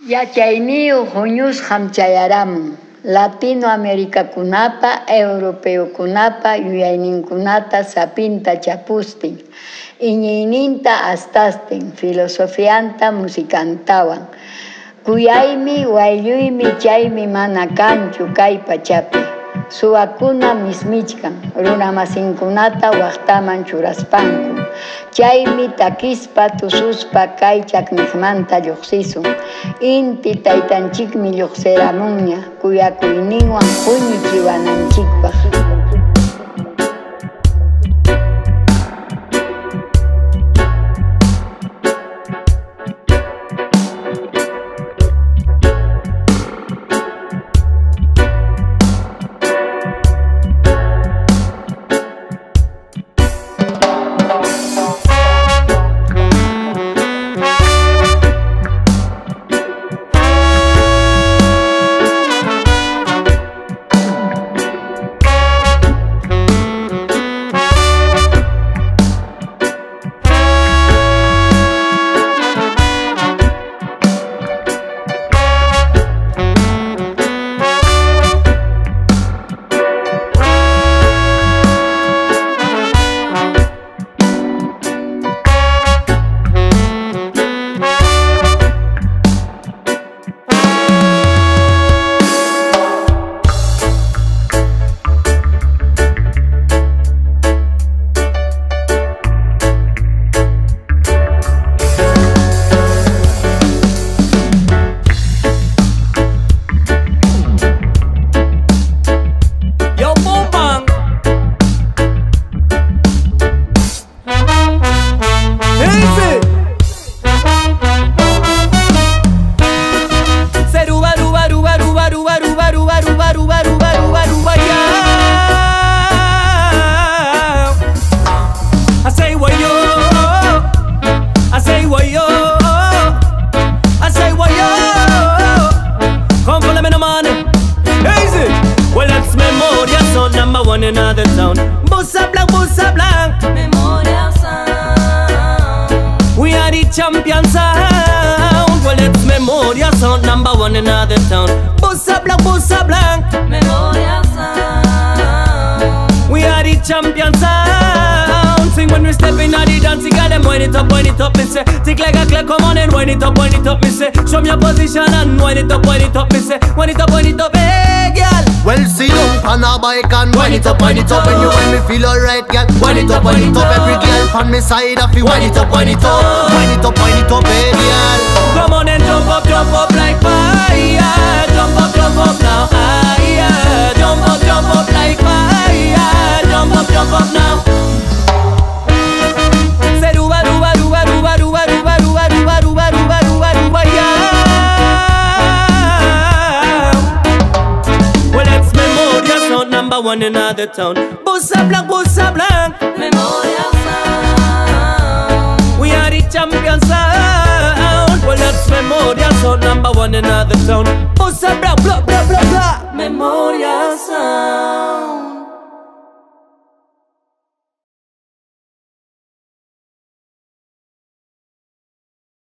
Yachayniyu huñus hamchayaramun. Latinoamérica kunapa, Europeo kunapa, yuyayninkunata sapinta chapustin. Iñiyninta astastin, filosofianta musicantawan. Kuyaymi, wayluymi, chaymi mana kanchu kay pachapi. Suwakuna mismichkan, runamasinkunata waqtaman churaspanku. Chaymi takispa tususpa kay chaknikmanta lluqsisun. Inti taytanchikmi lluqsiramunña, kuyakuyninwan puñuchiwananchikpaq. Champion sound. Well, it's Memoria sound, number one in other town. Bossa blanc, Memoria sound. We are the champion sound. Sing when we step in at the dance, got them wind it up, me say. Tick like a clock, come on and wind it up, me say. Show me your position and wind it up, me say. Wind it up, hey, girl. Well, sit down on a bike and wind it up, when you when me feel alright, girl. Wind it up, every girl on me side of you. Wind it up, hey, girl. Come on and jump up like fire. Jump up now, higher. Jump up like fire. Jump up now. Say ruba, yeah. Well, it's Memoria sound, number one in other town. Bossa blanc, Memoria sound. We are the champion sound. Well, that's Memoria sound, number one in other town. Bossa blanc, Memoria sound.